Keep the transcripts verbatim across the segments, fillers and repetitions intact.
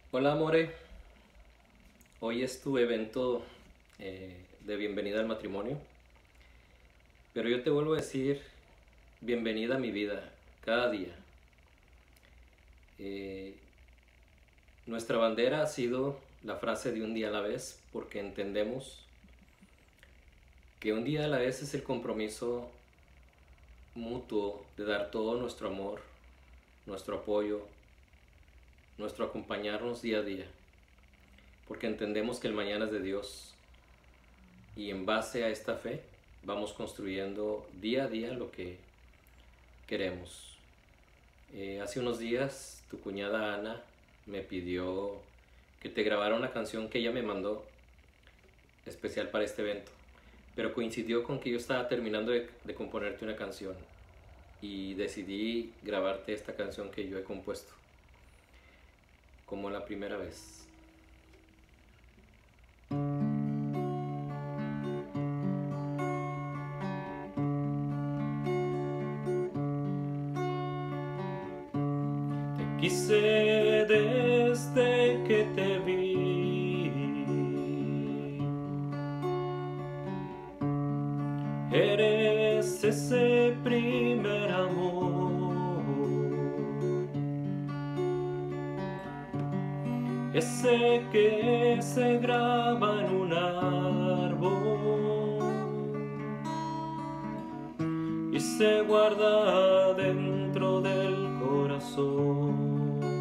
Hola, More. Hoy es tu evento eh, de bienvenida al matrimonio, pero yo te vuelvo a decir bienvenida a mi vida cada día. Eh, nuestra bandera ha sido la frase de un día a la vez, porque entendemos que un día a la vez es el compromiso mutuo de dar todo nuestro amor, nuestro apoyo, nuestro acompañarnos día a día, porque entendemos que el mañana es de Dios y en base a esta fe vamos construyendo día a día lo que queremos. Eh, hace unos días tu cuñada Ana me pidió que te grabara una canción que ella me mandó especial para este evento, pero coincidió con que yo estaba terminando de, de componerte una canción y decidí grabarte esta canción que yo he compuesto como la primera vez. Te quise desde que te vi, eres ese primer amor, ese que se graba en un árbol y se guarda dentro del corazón.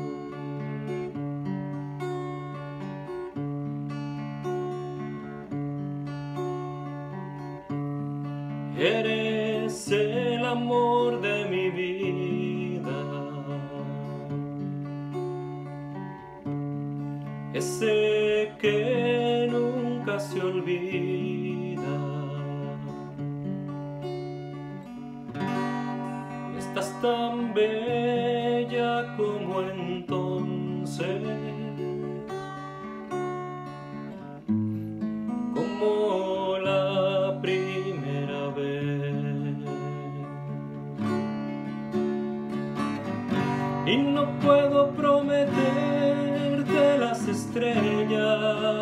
Eres el amor de mi vida, ese que nunca se olvida. Estás tan bella como entonces, como la primera vez, y no puedo prometerte las estrellas,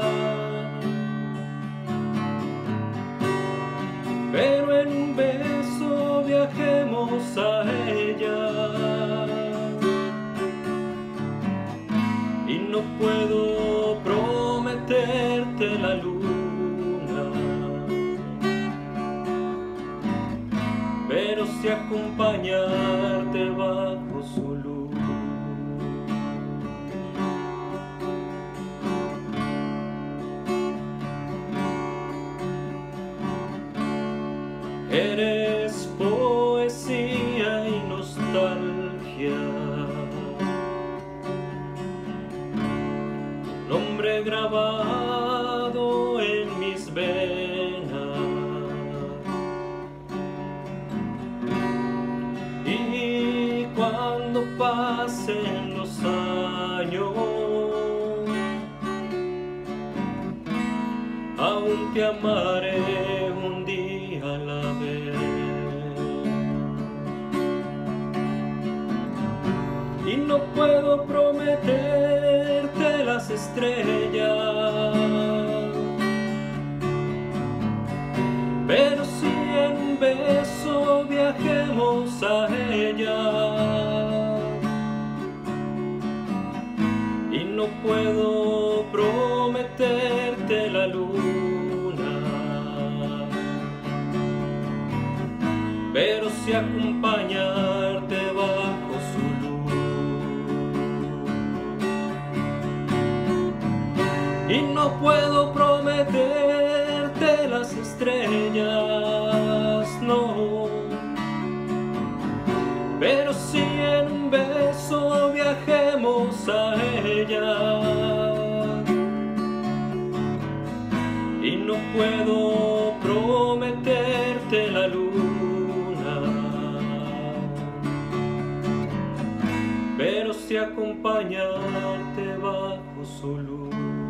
pero en un beso viajemos a ella, y no puedo prometerte la luna, pero sí acompañarte bajo su luz. Eres poesía y nostalgia, nombre grabado en mis venas, y cuando pasen los años aún te amaré un día a la vez, y no puedo prometerte las estrellas, pero si en un beso viajemos a ella, y no puedo prometerte la luna, pero sí acompañarte bajo su luz. Y no puedo prometerte las estrellas, no, pero si en un beso viajemos a ella, y no puedo prometerte la luna, pero sí acompañarte bajo su luz.